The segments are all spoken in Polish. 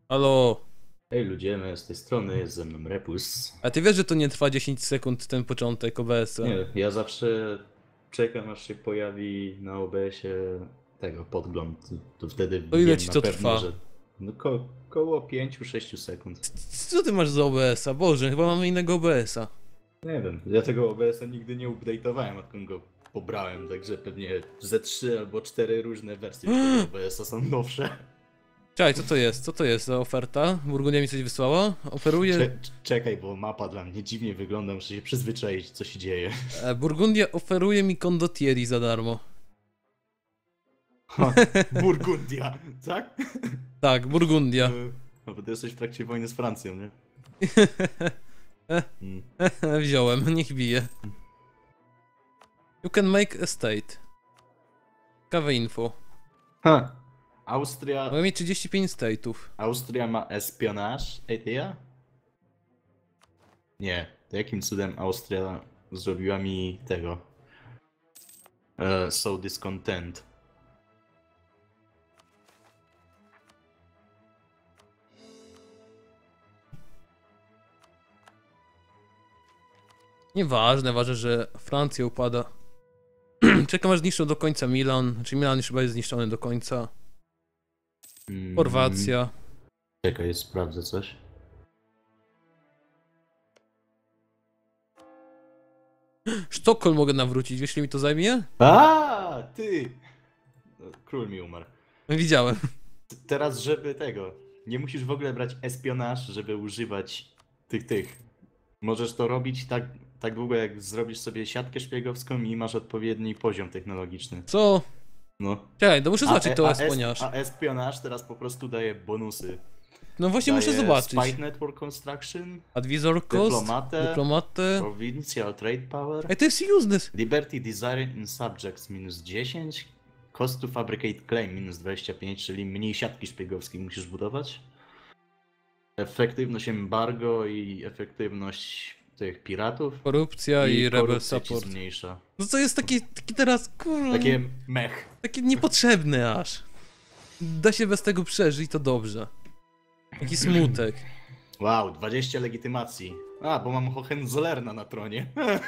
Halo, Hej ludzie, z tej strony jest ze mną Repus. a ty wiesz, że to nie trwa 10 sekund ten początek OBS-a? Nie, ja zawsze czekam aż się pojawi na OBS-ie tego podgląd. To wtedy To ile wiem ci na to pewno, trwa? że no koło 5-6 sekund. Co ty masz za OBS-a? Boże, chyba mamy innego OBS-a. Nie wiem, ja tego OBS-a nigdy nie update'owałem, odkąd go pobrałem, także pewnie ze 3 albo 4 różne wersje już tego OBS-a są nowsze. Czekaj, co to jest? Co to jest za oferta? Burgundia mi coś wysłała? Oferuje... Czekaj, bo mapa dla mnie dziwnie wygląda, muszę się przyzwyczaić, co się dzieje. Burgundia oferuje mi condottieri za darmo. Ha, Burgundia, tak? Tak, Burgundia. No bo ty jesteś w trakcie wojny z Francją, nie? Mm. Wziąłem, niech bije. You can make a state. Ciekawe info. Ha. Austria, Mogę mieć 35 state'ów. Austria ma espionage, ja? Nie, to jakim cudem Austria zrobiła mi tego? So discontent. Nieważne, ważne, że Francja upada. Czekam aż zniszczą do końca Milan. Znaczy Milan już chyba jest zniszczony do końca. Chorwacja. Czekaj, sprawdzę coś. Sztokholm mogę nawrócić, wiesz ile mi to zajmie? A, ty! No, król mi umarł. Widziałem. Teraz, żeby tego, nie musisz w ogóle brać espionage, żeby używać tych. Możesz to robić tak długo, jak zrobisz sobie siatkę szpiegowską i masz odpowiedni poziom technologiczny. Co? No. Czekaj, to muszę zobaczyć to esponiarz. A espionage teraz po prostu daje bonusy. No właśnie muszę Daje zobaczyć. Spy Network Construction, Advisor cost, dyplomatę. Provincial Trade Power, Ej, to jest useless. Liberty Desire in Subjects -10, Cost to Fabricate Claim -25, czyli mniej siatki szpiegowskiej musisz budować. Efektywność embargo i efektywność tych piratów. Korupcja i rebel korupcja ci support. zmniejsza. No co jest taki teraz, kurwa, Takie mech. takie niepotrzebne aż. Da się bez tego przeżyć, to dobrze. Taki smutek. Wow, 20 legitymacji. A, bo mam Hohenzollerna na tronie.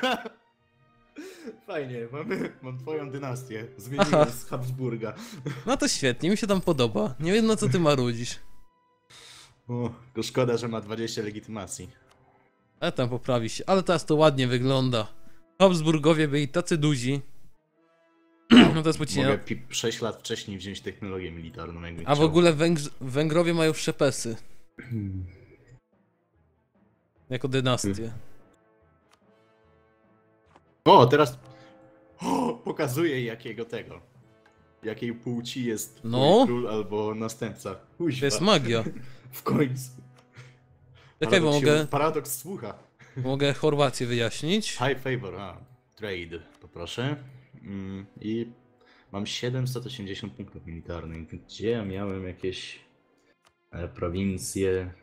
Fajnie, mam twoją dynastię. Zmieniłem z Habsburga. No to świetnie, mi się tam podoba. Nie wiem na co ty marudzisz. O, to szkoda, że ma 20 legitymacji. Ale tam poprawi się, ale teraz to ładnie wygląda. Habsburgowie byli tacy duzi. No to jest pocienia. Mogę 6 lat wcześniej wziąć technologię militarną, jakbym A w chciał. ogóle Węgrowie mają wszczepesy. Jako dynastię. O, teraz pokazuję jakiego tego. Jakiej płci jest No. twój król albo następca. To Kuźwa. jest magia. W końcu. Czekaj, bo Paradoks słucha. mogę Chorwację wyjaśnić. High favor, trade, poproszę. I mam 780 punktów militarnych. Gdzie ja miałem jakieś prowincje?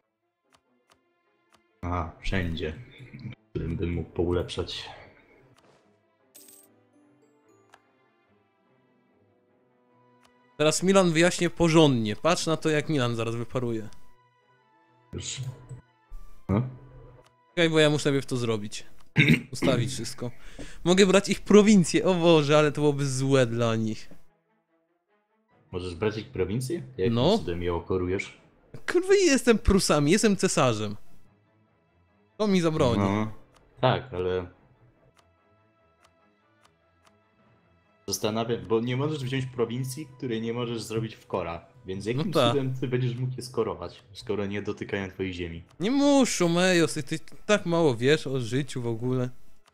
A, wszędzie. Którym bym mógł poulepszać. Teraz Milan wyjaśnię porządnie. Patrz na to, jak Milan zaraz wyparuje. Już. No? Czekaj, bo ja muszę najpierw to zrobić. Ustawić wszystko. Mogę brać ich prowincje, o Boże, ale to byłoby złe dla nich. Możesz brać ich prowincję? Jak No. cudem je okorujesz? Kurwa, jestem Prusami, jestem cesarzem. To mi zabroni. No, tak, ale... Zastanawiam, bo nie możesz wziąć prowincji, której nie możesz zrobić w kora. Więc jakim No tak. cudem ty będziesz mógł je skorować, skoro nie dotykają twojej ziemi? Nie muszą, Mejos, ty tak mało wiesz o życiu w ogóle.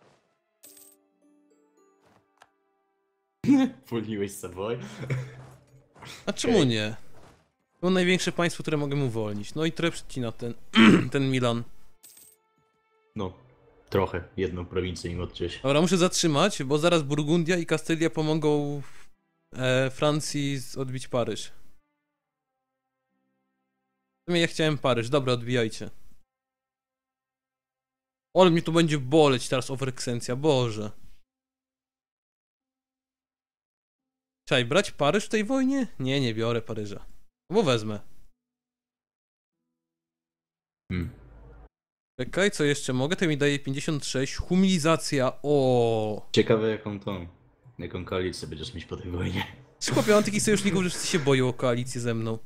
Uwolniłeś Savoy? A czemu Okej. nie? To największe państwo, które mogę uwolnić. No i trochę przycina ten Milan. No, trochę. Jedną prowincję im odciąć. Dobra, muszę zatrzymać, bo zaraz Burgundia i Kastylia pomogą Francji odbić Paryż. W sumie ja chciałem Paryż, dobra, odbijajcie. Ale mnie tu będzie boleć teraz overextencja, Boże. Czekaj, brać Paryż w tej wojnie? Nie, nie biorę Paryża. Bo wezmę. Hmm. Czekaj, co jeszcze mogę? To mi daje 56. Humilizacja. O. Ciekawe jaką koalicję będziesz mieć po tej wojnie. Chłopie, mam takich sojuszników, że wszyscy się boją o koalicję ze mną.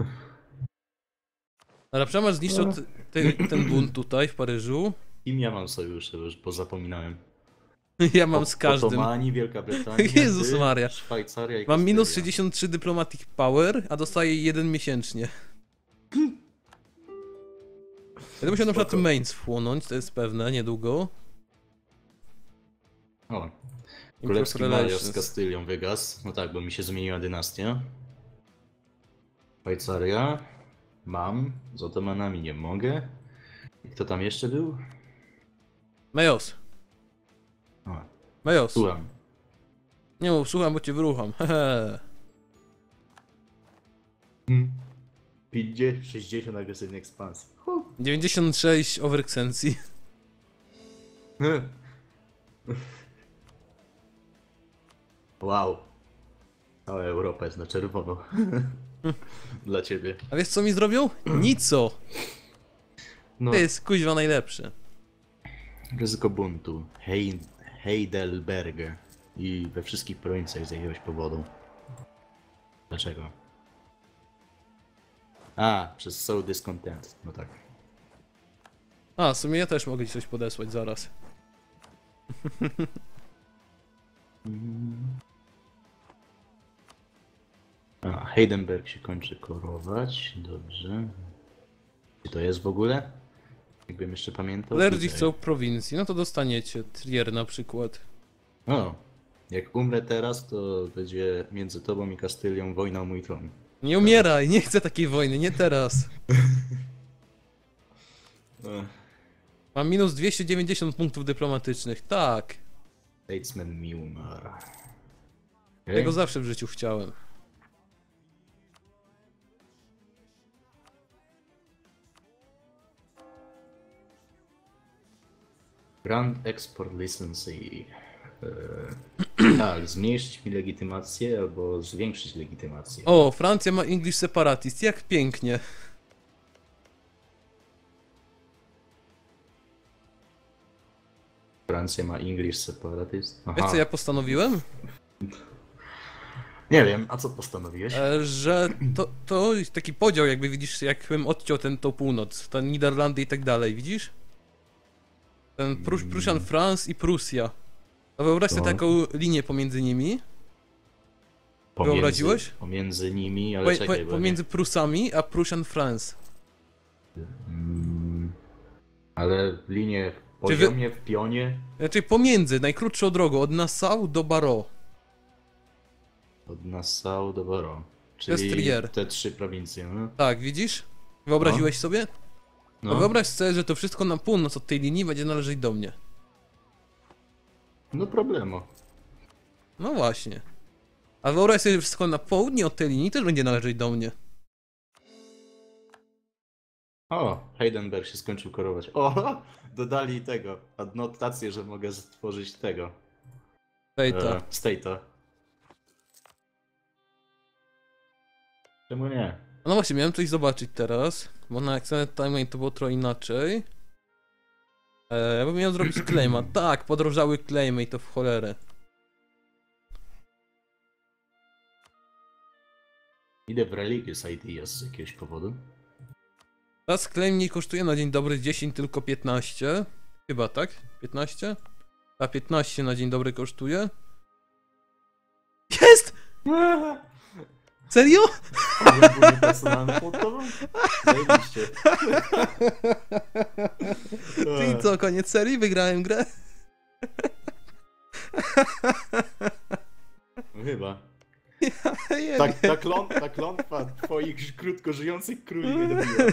Ale Przemarsz zniszczył ten bunt tutaj w Paryżu. Kim ja mam sojusze, bo już pozapominałem. Ja mam z każdym. Otomani, Wielka Brytania, Jezus ty, Maria. Szwajcaria i Mam minus Kastylia. 63 Diplomatic Power, a dostaję 1 miesięcznie. Będę musiał na przykład Spoko. Mainz wchłonąć, to jest pewne, niedługo. O, Improve Królewski Mariusz z Relations. Kastylią wygasł. No tak, bo mi się zmieniła dynastia. Szwajcaria. Mam. Z Otomanami nie mogę. I kto tam jeszcze był? Majos. O, Majos. słucham. Nie mów, słucham, bo cię wyrucham. Hehe. 50, 60 agresywnej ekspansji. 96 overextencji. Wow. Cała Europa jest na czerwono. Dla ciebie. A wiesz co mi zrobią? Nico. No, To jest kuźwa najlepszy. ryzyko buntu. Heidelberg. I we wszystkich prowincjach z jakiegoś powodu. Dlaczego? A, przez So Discontent. No tak. A, w sumie ja też mogę ci coś podesłać zaraz. A, Heidelberg się kończy korować. Dobrze. Gdzie to jest w ogóle? Jakbym jeszcze pamiętał. Lerdzi Tutaj. chcą prowincji, no to dostaniecie. Trier na przykład. O, jak umrę teraz, to będzie między tobą i Kastylią wojna o mój tron. Nie umieraj, nie chcę takiej wojny, nie teraz. Mam minus 290 punktów dyplomatycznych, tak. Statesman mi umarł. Okay. Tego zawsze w życiu chciałem. Grand Export License. Tak, zmniejszyć mi legitymację albo zwiększyć legitymację. O, Francja ma English Separatist, jak pięknie. Francja ma English Separatist. Aha. Wiesz co ja postanowiłem? Nie wiem, a co postanowiłeś? Że to jest taki podział, jakby widzisz, jakbym odciął tą północ, te Niderlandy i tak dalej, widzisz? Ten Prussian France i Prusja. To wyobraź sobie No. taką linię pomiędzy nimi. wyobraziłeś? Pomiędzy nimi, ale czekaj, bo Pomiędzy Prusami a Prussian France. ale linię w Czy wy- poziomie, w pionie, Znaczy pomiędzy, najkrótszą drogą, od Nassau do Barrow. od Nassau do Boro. jest Czyli Trier. te 3 prowincje, no? Tak, widzisz? Wyobraziłeś sobie? A No, wyobraź sobie, że to wszystko na północ od tej linii będzie należeć do mnie. no problemu. No właśnie. A wyobraź sobie, że wszystko na południe od tej linii też będzie należeć do mnie. O, Heidelberg się skończył korować. O, dodali tego, adnotację, że mogę stworzyć tego. Fejta. State'a. Czemu nie? No właśnie, miałem coś zobaczyć teraz, bo na Extended Timeline to było trochę inaczej. Ja bym miał zrobić claima. Tak, podrożały claimy i to w cholerę. Idę w Religious Ideas z jakiegoś powodu. Teraz claim nie kosztuje na dzień dobry 10, tylko 15. Chyba tak? 15? A 15 na dzień dobry kosztuje. Jest! Serio? Ogólnie personalny podpowód? Zajebiście. Czyli co, koniec serii? Wygrałem grę? Chyba. Nie Tak, ta klątwa twoich krótko żyjących króli mnie dobiła.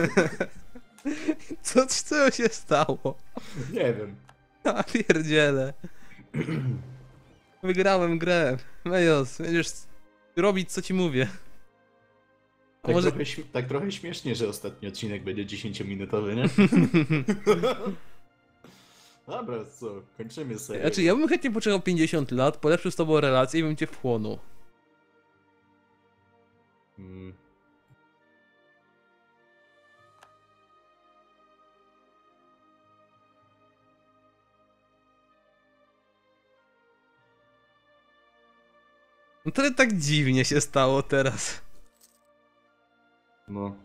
Co się stało? Nie wiem. A pierdziele. Wygrałem grę. Mejos, będziesz robić co ci mówię. A Tak, może... tak trochę śmiesznie, że ostatni odcinek będzie 10-minutowy, nie? Dobra, co? Kończymy serię. Znaczy, ja bym chętnie poczekał 50 lat, polepszył z tobą relację i bym cię wchłonął. No tyle tak dziwnie się stało teraz. No.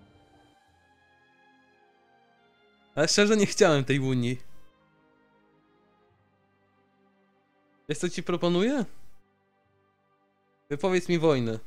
Ale szczerze nie chciałem tej Unii. Wiesz co ci proponuję? Wypowiedz mi wojnę.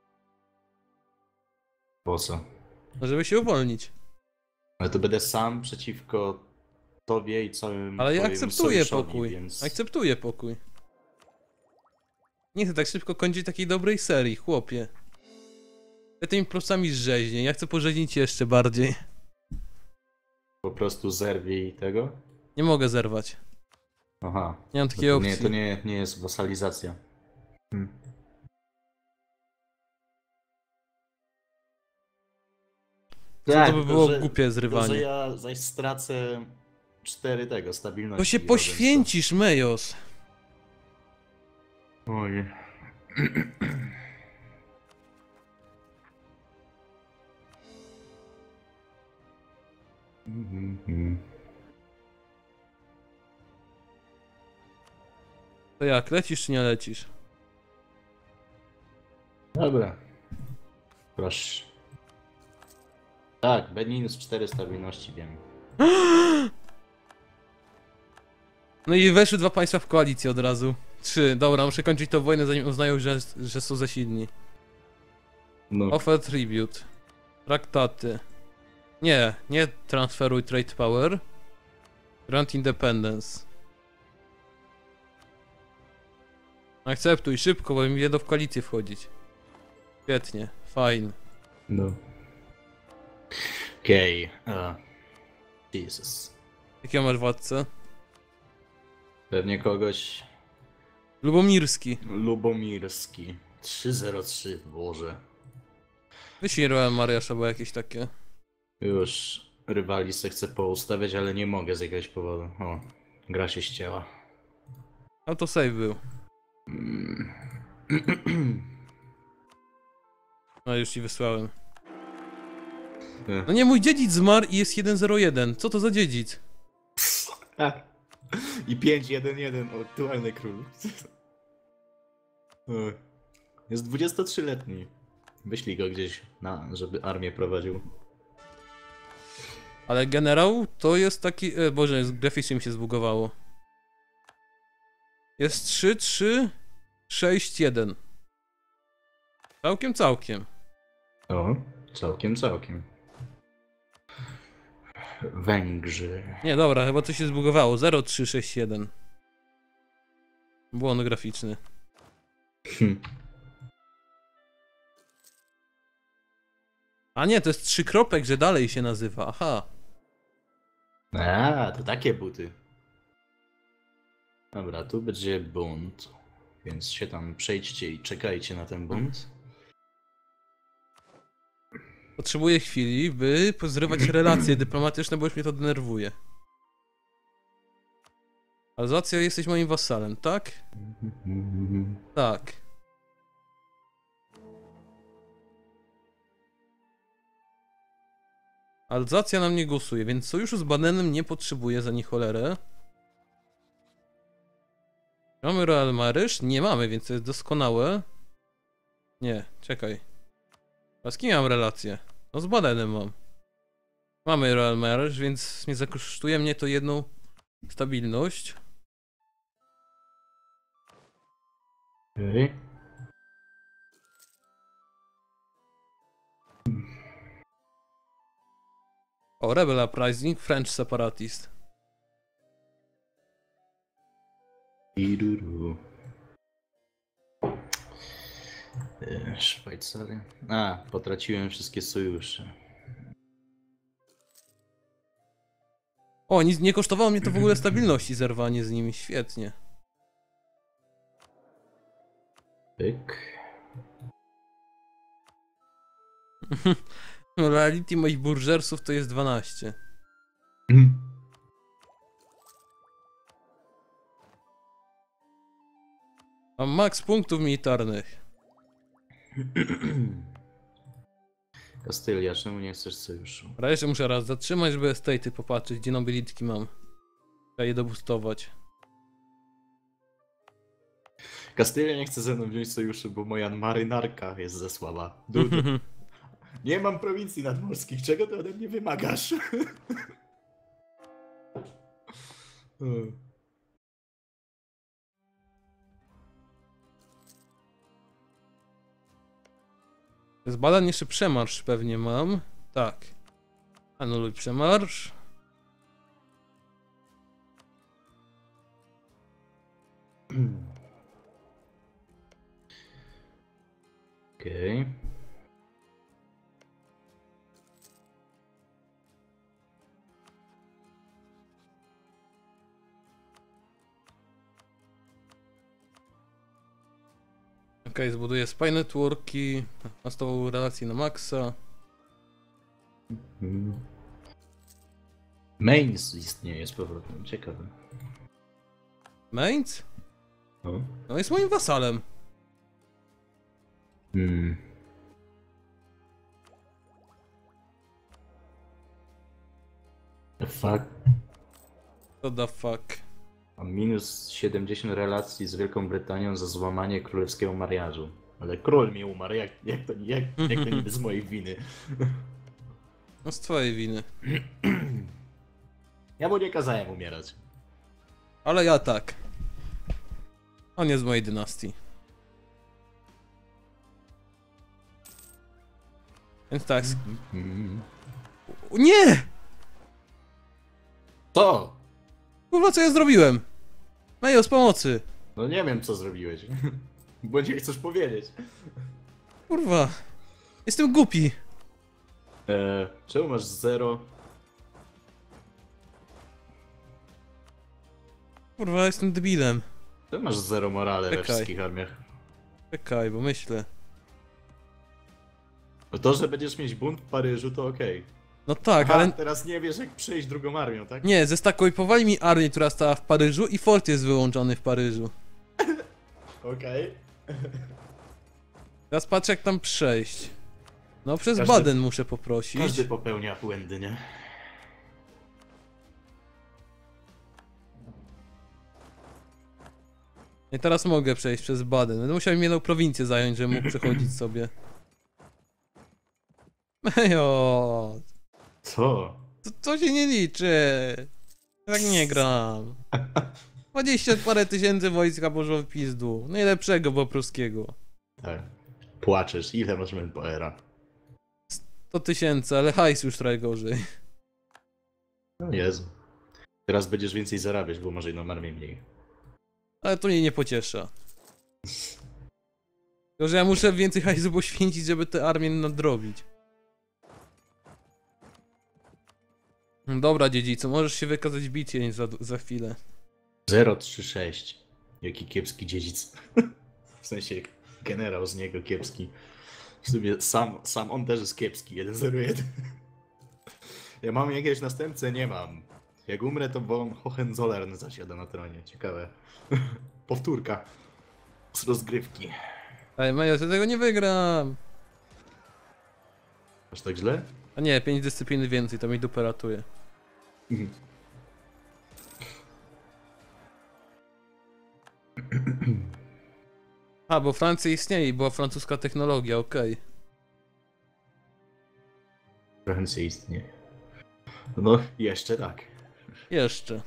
Po co? No żeby się uwolnić. Ale to będę sam przeciwko tobie i całym Ale ja twoim akceptuję sojuszowi, pokój. więc... Akceptuję pokój. Nie chcę tak szybko kończyć takiej dobrej serii, chłopie. Ja tymi prosami rzeźnię, ja chcę porzeźnić jeszcze bardziej. Po prostu zerwij tego? Nie mogę zerwać. Aha. Nie mam takiej to opcji. nie jest wasalizacja. Co Tak, to by tylko było że- głupie tylko, zrywanie. że ja zaś stracę 4 tego, stabilności. To się robiąc poświęcisz, Mejos. to. Oj. To jak, lecisz czy nie lecisz? Dobra. Proszę. Tak, minus 4 stabilności, wiem. No i weszły dwa państwa w koalicję od razu. 3, dobra, muszę kończyć tę wojnę zanim uznają, że są za silni. No. Offer tribute. Traktaty. Nie transferuj trade power. Grant independence. Akceptuj szybko, bo mi jedą w koalicję wchodzić. Świetnie, fajnie. No. Okej. Jesus. Jakiego masz władcę? Pewnie kogoś Lubomirski. lubomirski. 303, Boże. Wyślij Royal Mariasz albo jakieś takie. Już rywali se chcę poustawiać, ale nie mogę z jakiegoś powodu. O, gra się ścięła. Autosave był. No już ci wysłałem. No nie, mój dziedzic zmarł i jest 101. Co to za dziedzic? I 5-1-1, aktualny król. O, jest 23-letni. Wyślij go gdzieś, żeby armię prowadził. Ale generał to jest taki... Boże, graficznie mi się zbugowało. Jest 3, 3, 6, 1. Całkiem. O, całkiem. Węgrzy. Nie, dobra, chyba to się zbugowało. 0, 3, 6, 1. Błąd graficzny. A nie, to jest 3 kropek, że dalej się nazywa. Aha. A, to takie buty. Dobra, tu będzie bunt. Więc się tam przejdźcie i czekajcie na ten bunt. Potrzebuję chwili, by zrywać relacje dyplomatyczne, bo już mnie to denerwuje. Alzacja, jesteś moim wasalem, tak? Tak. Alzacja na mnie głosuje, więc sojuszu z Badenem nie potrzebuję za nie cholerę. Mamy Royal Maryż? Nie mamy, więc to jest doskonałe. Nie, czekaj. A z kim mam relację? No z Badenem mam. Mamy Royal Marriage, więc nie zakosztuje mnie to jedną stabilność. Okay. O, Rebel Uprising, French Separatist. Iruru. Szwajcaria. A, potraciłem wszystkie sojusze. O, nie kosztowało mnie to w ogóle stabilności zerwanie z nimi, świetnie. Pyk. Reality moich burgersów to jest 12. Mam max punktów militarnych. Kastylia, czemu nie chcesz sojuszu? Ale jeszcze muszę raz zatrzymać, żeby estate'y popatrzeć, gdzie nobilitki mam. Trzeba je dobustować. Kastylia nie chce ze mną wziąć sojuszu, bo moja marynarka jest za słaba. Dudy. Nie mam prowincji nadmorskich, czego ty ode mnie wymagasz? Z badań jeszcze przemarsz pewnie mam. Tak. Anuluj przemarsz. Okej. Okej, zbuduję spy networki. Nastawił relacje na maksa. Mainz istnieje z powrotem, ciekawe. Mainz? No. No jest moim wasalem. The fuck? What the fuck? Mam minus 70 relacji z Wielką Brytanią za złamanie królewskiego mariażu. Ale król mi umarł, jak to niby z mojej winy. No z twojej winy. Ja mu nie kazałem umierać. Ale ja tak. On jest z mojej dynastii. Więc tak. Nie! Co? Kurwa, co ja zrobiłem? Mejo, z pomocy! No nie wiem, co zrobiłeś. Bo nie chcesz powiedzieć. Kurwa. Jestem głupi. Czemu masz 0? Kurwa, jestem debilem. Czemu masz 0 morale we Czekaj. wszystkich armiach? Czekaj, bo myślę. No to, że będziesz mieć bunt w Paryżu, to okej. No tak, Aha, ale... teraz nie wiesz, jak przejść drugą armią, tak? Nie, zestakujpowali mi armię, która stała w Paryżu i fort jest wyłączony w Paryżu. Okej. Teraz patrzę, jak tam przejść. No, przez Każdy- Baden muszę poprosić. Każdy popełnia błędy, nie? I teraz mogę przejść przez Baden. Będę musiał im jedną prowincję zająć, żebym mógł przechodzić sobie. Mejo, Co? to się nie liczy. Tak nie gram. 20 parę tysięcy wojska poszło w pizdu. Najlepszego, bo pruskiego. Tak. Płaczesz, ile masz manpowera? 100 tysięcy, ale hajs już trochę gorzej. No Jezu. Teraz będziesz więcej zarabiać, bo masz jedną armię mniej. Ale to mnie nie pociesza. Tylko, że ja muszę więcej hajsu poświęcić, żeby tę armię nadrobić. Dobra, dziedzicu, możesz się wykazać bicie za chwilę. 036. Jaki kiepski dziedzic. W sensie generał z niego kiepski. W sumie sam on też jest kiepski. 101. Ja mam jakiegoś następcę? Nie mam. Jak umrę, to von Hohenzollern zasiada na tronie. Ciekawe. Powtórka. Z rozgrywki. Ej, Mejo, ja tego nie wygram. Aż tak źle? A nie, 5 dyscypliny więcej, to mi dupę ratuje. A, bo Francja istnieje i była francuska technologia, okej. Francja istnieje. No, jeszcze tak. Jeszcze.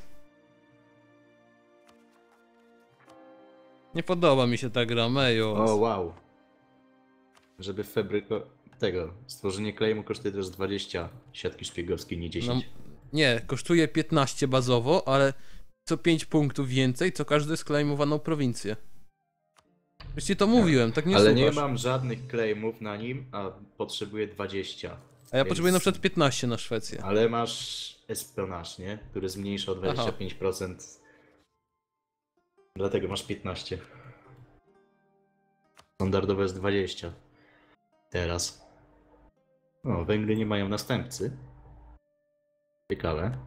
Nie podoba mi się ta gra, Mejo. O, wow. Żeby stworzenie claimu kosztuje też 20 siatki szpiegowskiej, nie 10. No, nie, kosztuje 15 bazowo, ale co 5 punktów więcej, co każdy sklejmowaną prowincję. Już ci to mówiłem, tak nie Ale słuchasz. nie mam żadnych claimów na nim, a potrzebuję 20. A ja potrzebuję na przykład 15 na Szwecję. Ale masz espionaż, nie? Który zmniejsza o 25%. Dlatego masz 15. Standardowe jest 20. Teraz. O, Węgry nie mają następcy. Ciekawe.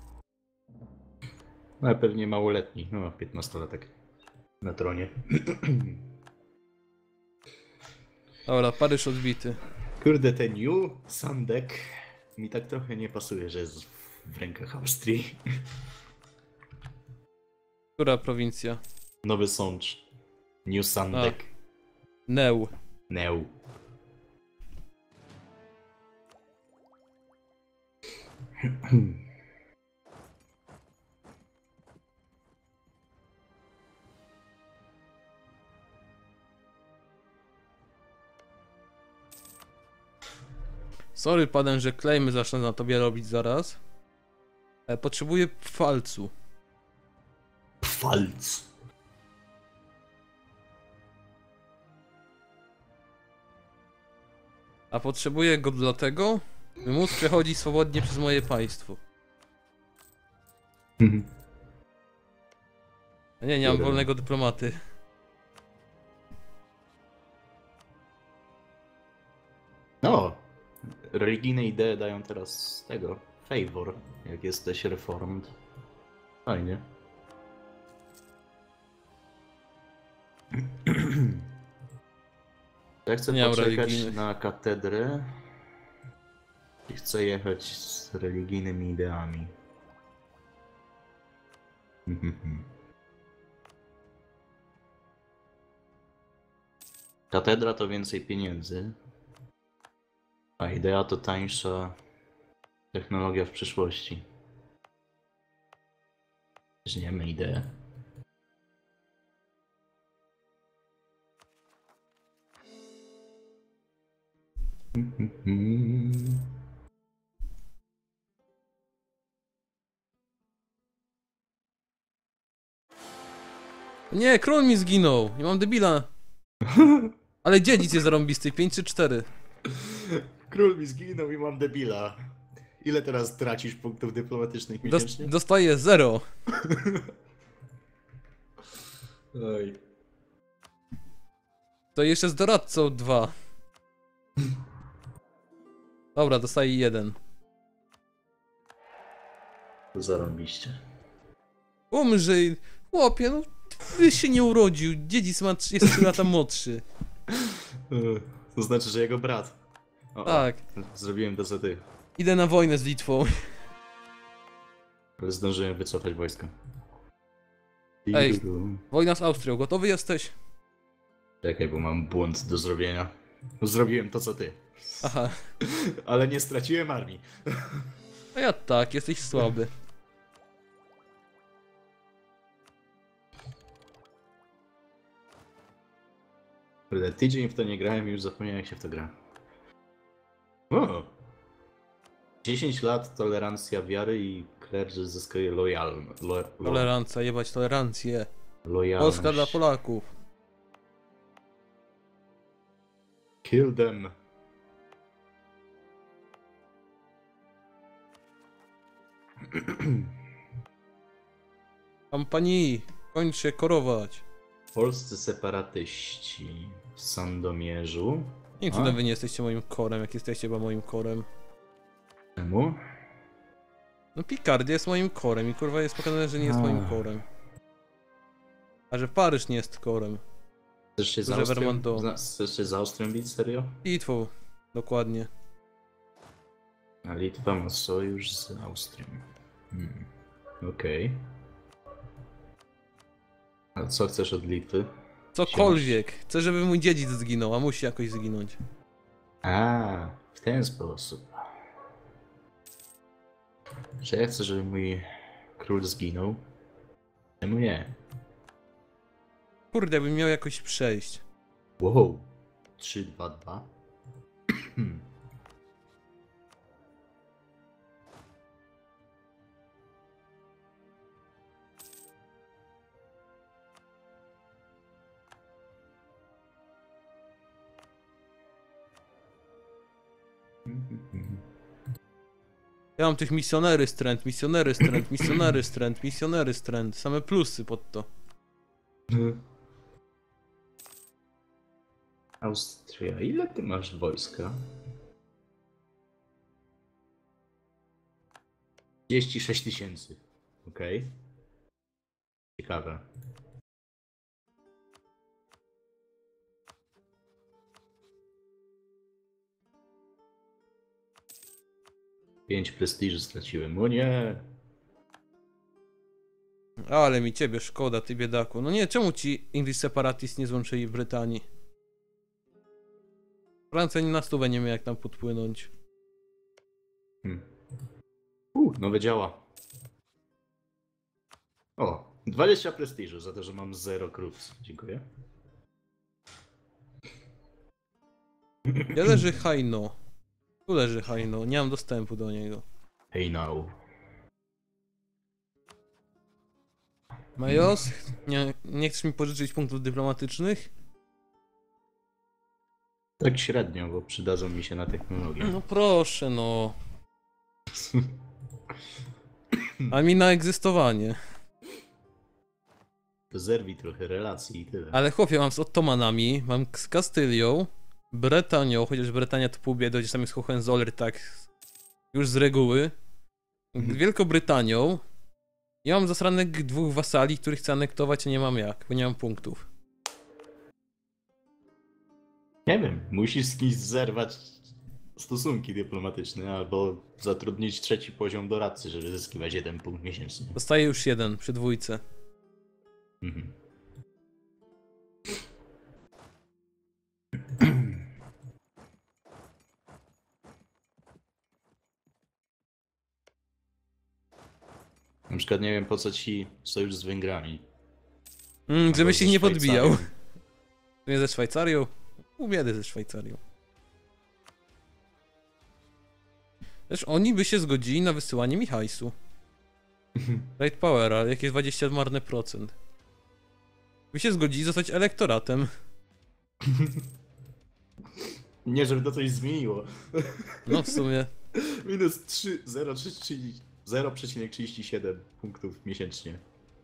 No, ale pewnie małoletni. No, 15-latek. Na tronie. Dobra, Paryż odbity. Kurde, ten New Sandek mi tak trochę nie pasuje, że jest w rękach Austrii. Która prowincja? Nowy Sącz. New Sandek. Neu. Neu. Sorry, panem, że klejmy zacznę na tobie robić zaraz. Potrzebuję falcu. Falc. A potrzebuję go dlatego, by móc przechodzić swobodnie przez moje państwo. A nie mam wolnego dyplomaty. No, religijne idee dają teraz tego, favor, jak jesteś reformed. Fajnie. Ja chcę Nie mam poczekać religijnych. na katedrę i chcę jechać z religijnymi ideami. Katedra to więcej pieniędzy, a idea to tańsza technologia w przyszłości. Weźmiemy ideę. Nie, król mi zginął. Nie mam debila. Ale dziedzic jest zarąbisty. 5 czy 4. Król mi zginął i mam debila. Ile teraz tracisz punktów dyplomatycznych miesięcznie? Dostaję 0. Oj. To jeszcze z doradcą 2. Dobra, dostaję 1. Zarąbiście. Umrzyj. Chłopie, no ty się nie urodził. Dziedzic jest 3 lata młodszy. To znaczy, że jego brat. Tak. Zrobiłem to za ty. Idę na wojnę z Litwą. Ale zdążyłem wycofać wojsko. Ej. Wojna z Austrią. Gotowy jesteś? Czekaj, bo mam błąd do zrobienia. Zrobiłem to co ty. Aha. Ale nie straciłem armii. A ja tak, jesteś słaby. Kurde, tydzień w to nie grałem i już zapomniałem jak się w to gra. O! 10 lat tolerancja wiary i klerży zyskuje Tolerancja, jebać tolerancję. lojalność. Polska dla Polaków. Kill them. Kampanii, kończ się korować. Polscy separatyści w Sandomierzu. Nie wiem, cudem wy nie jesteście moim korem, jak jesteście chyba moim korem. Czemu? No Picardia jest moim korem i kurwa jest pokazane, że nie jest moim korem. A że Paryż nie jest korem. Chcesz się z Duże Austrią, Vermonto. chcesz się z Austrią bić, serio? Litwą, dokładnie. A Litwa ma sojusz z Austrią. Okej. A co chcesz od Litwy? Cokolwiek. Chcę, żeby mój dziedzic zginął, a musi jakoś zginąć. A, w ten sposób. Że ja chcę, żeby mój król zginął? Czemu nie? Kurde, bym miał jakoś przejść. Wow. 3, 2, 2. Ja mam tych misjonery stręt, misjonery stręt, misjonery stręt, misjonery stręt. Same plusy pod to. Austria, ile ty masz wojska? 36 000. Okej. Ciekawe. Pięć prestiży straciłem. O nie! Ale mi ciebie szkoda, ty biedaku. No nie, czemu ci English Separatists nie złączyli Brytanii? Francja nie na stówę nie miała jak tam podpłynąć. Nowe działa. O, 20 prestiżu za to, że mam 0 krów. Dziękuję. Gdzie leży Haino? Tu leży Haino, nie mam dostępu do niego. Hey now. Majos, nie chcesz mi pożyczyć punktów dyplomatycznych? Tak średnio, bo przydadzą mi się na technologię. No proszę, no. A mi na egzystowanie. To zerwij trochę relacji i tyle. Ale chłopie, mam z Ottomanami, mam z Kastylią, Bretanią, chociaż Bretania to pół biedy, chociaż tam jest Hohenzollern, tak już z reguły. Wielkobrytanią. Ja mam zasranych 2 wasali, których chcę anektować, a nie mam jak, bo nie mam punktów. Nie wiem, musisz z kimś zerwać stosunki dyplomatyczne albo zatrudnić 3. poziom doradcy, żeby zyskiwać 1 punkt miesięcznie. Dostaję już 1 przy 2. Mhm. Na przykład nie wiem po co ci sojusz z Węgrami. Żebyś ich nie podbijał. Szwajcarią. Nie ze Szwajcarią? Pół biedy ze Szwajcarią. Też oni by się zgodzili na wysyłanie mi hajsu. Trade power, ale jakieś 20 marne procent. By się zgodzili zostać elektoratem. Nie, żeby to coś zmieniło. No w sumie. Minus 0,37 punktów miesięcznie.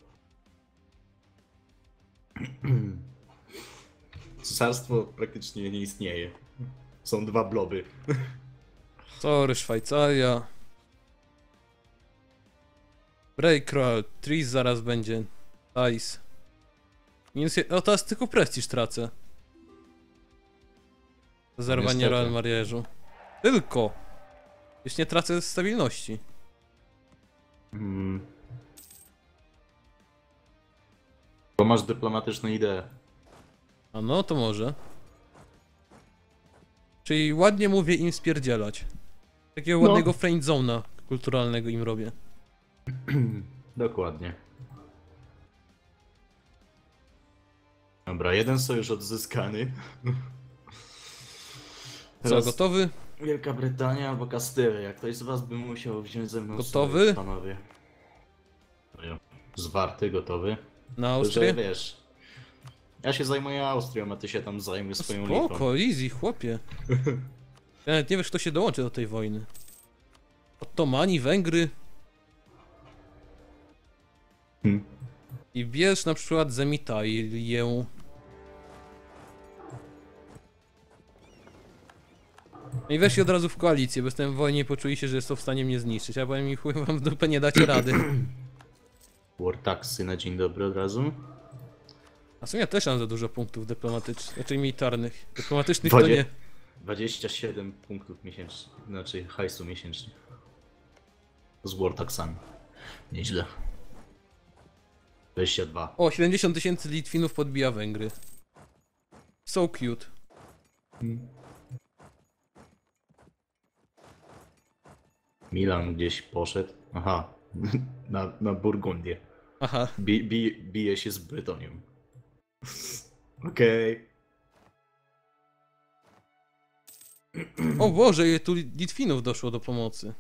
Cesarstwo praktycznie nie istnieje. Są 2 bloby. Sorry, Szwajcaria. Breakroll, Tris zaraz będzie. Dice. O, teraz tylko prestiż tracę. Zerwanie niestety. Royal Mariage'u. Tylko! Już nie tracę stabilności. Bo masz dyplomatyczną ideę. A no, to może. Czyli ładnie mówię im spierdzielać. Takiego ładnego friend zone'a kulturalnego im robię. Dokładnie. Dobra, 1 sojusz odzyskany. Co, Teraz gotowy? Wielka Brytania albo Kastylia. Ktoś z was by musiał wziąć ze mną Gotowy? sojusz, panowie. Zwarty, gotowy. Na Że Austrię? wiesz, ja się zajmuję Austrią, a ty się tam zajmuj swoją Litwą. Spoko, easy, chłopie. Ja nawet nie wiesz, kto się dołączy do tej wojny. Ottomani, Węgry. I bierz na przykład Zemitalię. No i weszli od razu w koalicję, bo jestem w wojnie i poczuli się, że są w stanie mnie zniszczyć. Ja powiem mi, chuj wam w dupę, nie dacie rady. War taxy na dzień dobry od razu. A w sumie ja też mam za dużo punktów dyplomatycznych, raczej militarnych. Dyplomatycznych to nie. 27 punktów miesięcznie, znaczy hajsu miesięcznie. Z war taxami. Nieźle. 22. O, 70 000 Litwinów podbija Węgry. So cute. Milan gdzieś poszedł. Aha, na Burgundię. Aha. Bije się z Brytonią. Okej. O Boże, ile tu Litwinów doszło do pomocy.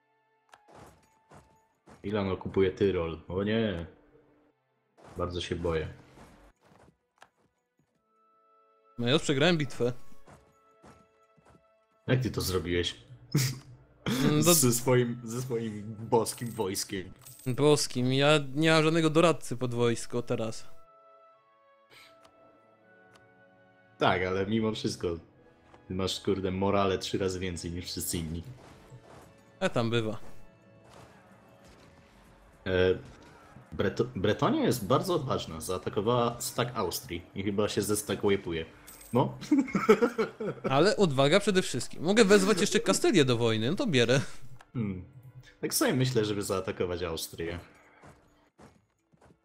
Milan okupuje Tyrol. O nie. Bardzo się boję. No ja już przegrałem bitwę. Jak ty to zrobiłeś? Ze swoim boskim wojskiem. Boskim, ja nie mam żadnego doradcy pod wojsko teraz. Tak, ale mimo wszystko ty masz kurde morale 3 razy więcej niż wszyscy inni. A tam bywa. Bretonia jest bardzo odważna. Zaatakowała stack Austrii i chyba się ze stack wape'uje. No. Ale odwaga przede wszystkim. Mogę wezwać jeszcze Kastylię do wojny, no to bierę. Tak sobie myślę, żeby zaatakować Austrię.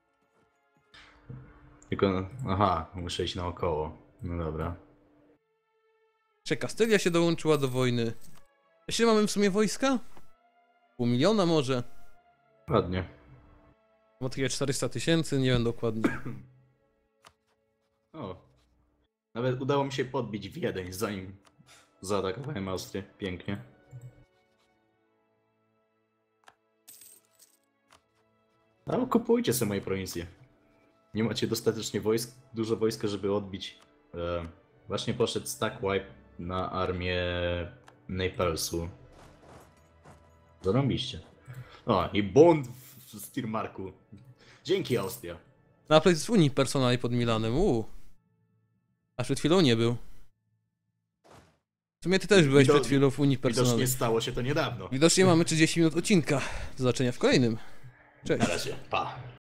Tylko, aha, muszę iść naokoło. No dobra. Czy Kastylia się dołączyła do wojny? Jeśli mamy w sumie wojska? 500 000 może? Ładnie. Bo takie 400 000, nie wiem dokładnie. O. Nawet udało mi się podbić Wiedeń, zanim zaatakowałem Austrię. Pięknie. Ale kupujcie sobie moje prowincje. Nie macie dostatecznie wojsk, dużo wojska, żeby odbić. Właśnie poszedł stack wipe na armię Naplesu. Zarąbiście. O, i błąd w Stirmarku. Dzięki, Austria. Na jest w Unii personalnie pod Milanem, A przed chwilą nie był. W sumie ty też byłeś przed chwilą w Unii personalnej. Widocznie stało się to niedawno. Widocznie mamy 30 minut odcinka. Do zobaczenia w kolejnym. Cześć. Na razie, pa.